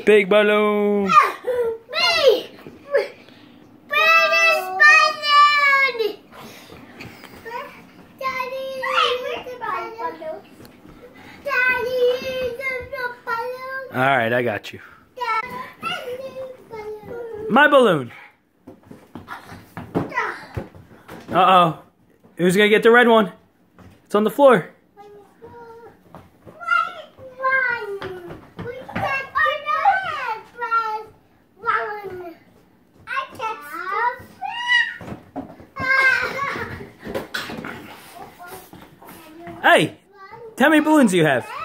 Big balloon. Me. Biggest balloon. Daddy, where's the balloon? Daddy, there's no balloon. All right, I got you. Balloon. My balloon. Uh-oh. Who's going to get the red one? It's on the floor. Hey, how many balloons do you have?